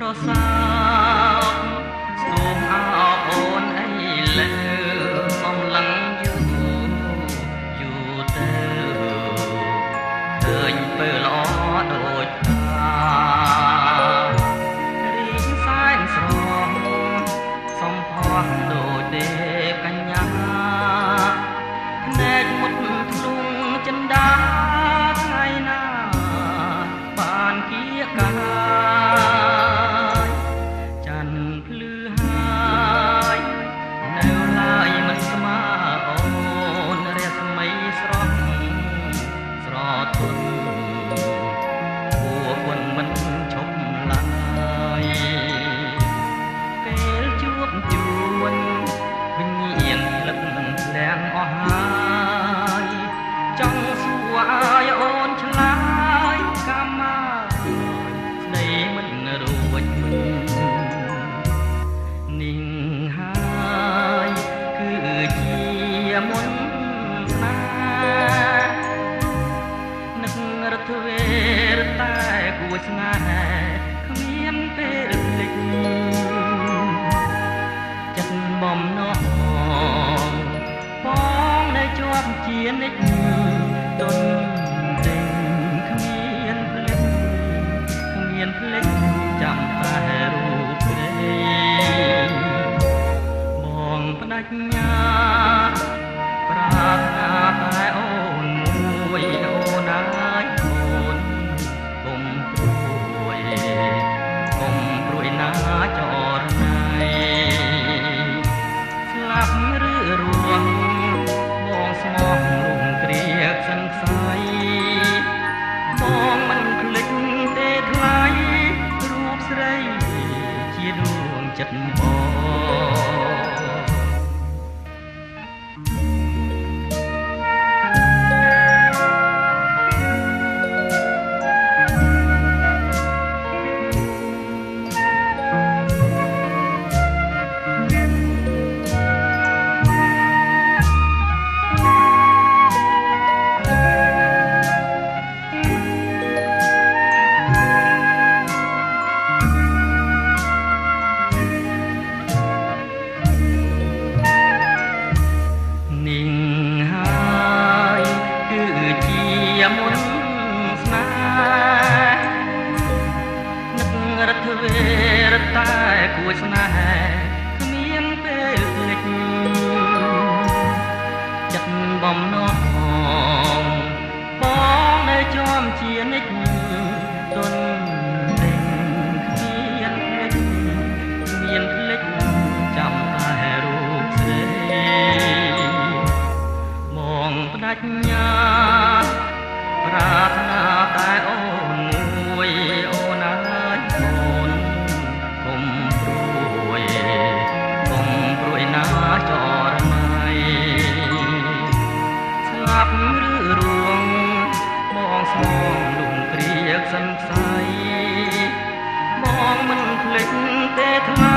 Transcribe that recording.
សាបសូមអោបអូនអីលើអំឡឹងយូរទៅឃើញពេលល្អដូចរីកសែនស្រស់សំផស្សដូចទេពកញ្ញាភ្នែកមុតធ្លុងចិន្តាថ្ងៃណាបានគៀកកាយច័ន្ទភ្លឺហើយនៅឡើយមិនស្មើអូនរស្មីស្រស់ស្រទន់ពួវន់មិនឈប់ឡើយពេលជួបជួនវិញ្ញាណលឹកលាងអស់ហើយចង់សួរឲ្យអូនឆ្លើយកម្មមកស្ដីមិនរួចนิ่งហើយគឺជាមុនស្នេហ៍នឹករត់វេរតែគួរស្នេហ៍គ្មានពេលភ្លេចចិត្តបំណងបងនៅជាប់ជានិច្ចទុនទេគ្មានភ្លេចចាំតែរូបព្រៃបងបដិញ្ញាប្រាថ្នាតែអូនមួយអូនអើយអូនកុំព្រួយណាចរណៃស្លាប់ឬរស់បងស្មោះលំគ្រាសង្ស័យបងមិនភ្លេចទេថ្លៃរូបស្រីជាដួងចិត្តបងមុនស្នេហ៍នឹករត់វេរតែគួរស្នេហ៍គ្មានពេលភ្លេចចិត្តបំណងបងនៅជាប់ជានិច្ចទុនទេគ្មានភ្លេចចាំតែរូបស្រីបងបដិញ្ញាប្រាថ្នាតែអូនមួយអូនអើយអូនកុំព្រួយណាចរណៃស្លាប់ឬរួងបងស្មងលំគ្រាសង្ស័យបងមិនភ្លេចទេថ្លៃ